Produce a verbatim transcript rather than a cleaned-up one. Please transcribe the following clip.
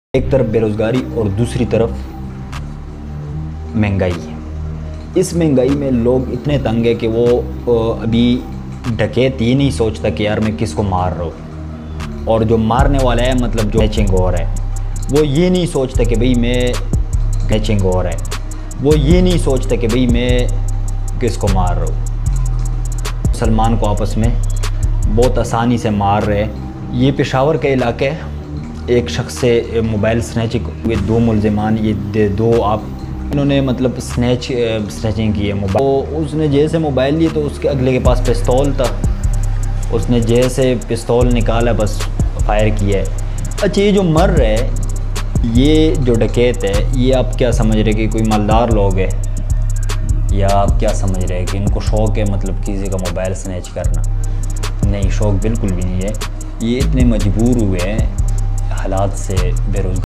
एक तरफ बेरोज़गारी और दूसरी तरफ महंगाई है। इस महंगाई में लोग इतने तंग है कि वो अभी डकैत ये नहीं सोचता कि यार मैं किसको मार रहा हूँ, और जो मारने वाला है मतलब जो मैचिंग हो रहा है वो ये नहीं सोचता कि भाई मैं मैचिंग हो रहा है वो ये नहीं सोचता कि भाई मैं किसको मार रहा हूँ। मुसलमान को आपस में बहुत आसानी से मार रहे हैं। ये पेशावर का इलाका है। एक शख्स से मोबाइल स्नैचिंग हुए, दो मुलजिमान ये दो आप इन्होंने मतलब स्नैच स्नैचिंग की है मोबाइल। तो उसने जैसे मोबाइल लिए तो उसके अगले के पास पिस्तौल था, उसने जैसे पिस्तौल निकाला बस फायर किया है। अच्छा, ये जो मर रहे हैं, ये जो डकैत है, ये आप क्या समझ रहे कि कोई मालदार लोग है, या आप क्या समझ रहे हैं कि इनको शौक़ है मतलब किसी का मोबाइल स्नैच करना? नहीं, शौक़ बिल्कुल भी नहीं है। ये इतने मजबूर हुए हैं हालात से, बेरोज़गार